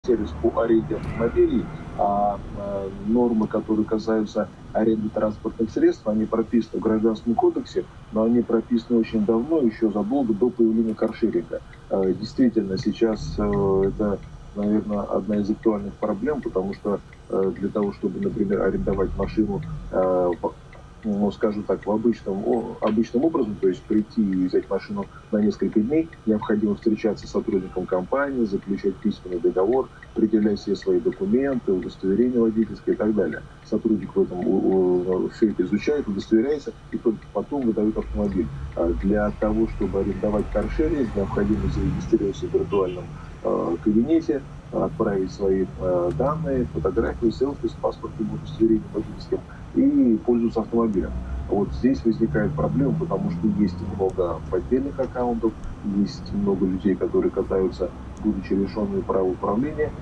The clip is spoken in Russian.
сервис по аренде автомобилей, нормы, которые касаются аренды транспортных средств, они прописаны в Гражданском кодексе, но они прописаны очень давно, еще задолго до появления каршеринга. Действительно, сейчас это, наверное, одна из актуальных проблем, потому что для того, чтобы, например, арендовать машину, ну, скажем так, обычным образом, то есть прийти и взять машину на несколько дней, необходимо встречаться с сотрудником компании, заключать письменный договор, предъявлять все свои документы, удостоверение водительское и так далее. Сотрудник в этом все это изучает, удостоверяется и только потом выдает автомобиль. Для того, чтобы арендовать каршеринг, необходимо зарегистрироваться в виртуальном кабинете, отправить свои данные, фотографии, селфи с паспортным удостоверением водительским и пользоваться автомобилем. Вот здесь возникает проблема, потому что есть много поддельных аккаунтов, есть много людей, которые катаются, будучи лишенными права управления,